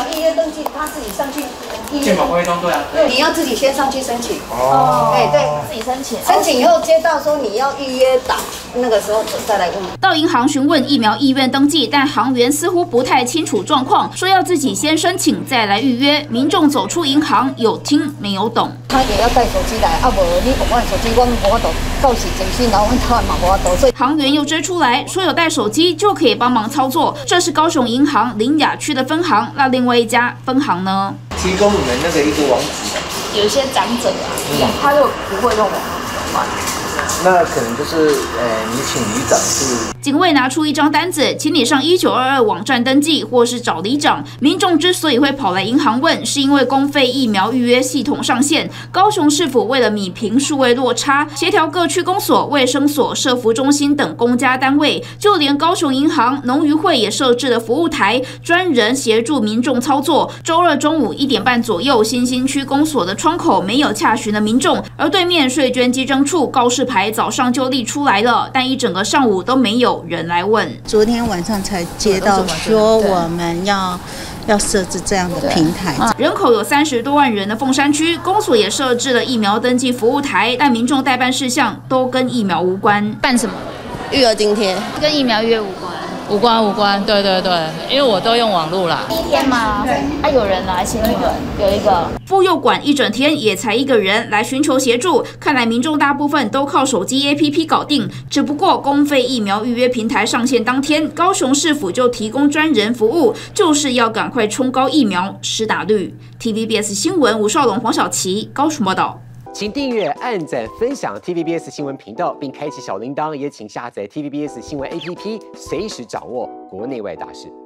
预约登记，他自己上去预约。 健保会中对啊。 对，你要自己先上去申请。 哦， 对对， 自己申请， 申请以后接到说你要预约打，那个时候再来问。 到银行询问疫苗意愿登记，但行员似乎不太清楚状况，说要自己先申请再来预约。民众走出银行，有听没有懂。 他也要带手机来，啊无你有我手机，我无法度到时整新，然后他嘛无法度。所以行员又追出来说有带手机就可以帮忙操作，这是高雄银行苓雅区的分行。那另外一家分行呢？ 提供你们那个一个网址。 有一些长者啊，他又不会用网址。 那可能就是，你请里长去。 警卫拿出一张单子，请你上1922网站登记，或是找里长。民众之所以会跑来银行问，是因为公费疫苗预约系统上线。高雄市府为了弭平数位落差，协调各区公所、卫生所、社福中心等公家单位，就连高雄银行、农渔会也设置了服务台，专人协助民众操作。周二中午1点半左右，新兴区公所的窗口没有洽询的民众，而对面税捐稽征处告示牌早上就立出来了，但一整个上午都没有人来问。 昨天晚上才接到说我们要设置这样的平台。 人口有30多万人的凤山区，公所也设置了疫苗登记服务台，但民众代办事项都跟疫苗无关。办什么？ 育儿津贴跟疫苗约无关。 无关，对，因为我都用网络啦。 第一天吗？有人来请你们，有一个妇幼馆一整天也才1个人来寻求协助，看来民众大部分都靠手机 APP 搞定。只不过公费疫苗预约平台上线当天，高雄市府就提供专人服务，就是要赶快冲高疫苗施打率。TVBS 新闻吴少龙、黄小琪高雄报道。 请订阅、按赞、分享 TVBS 新闻频道，并开启小铃铛，也请下载 TVBS 新闻 APP，随时掌握国内外大事。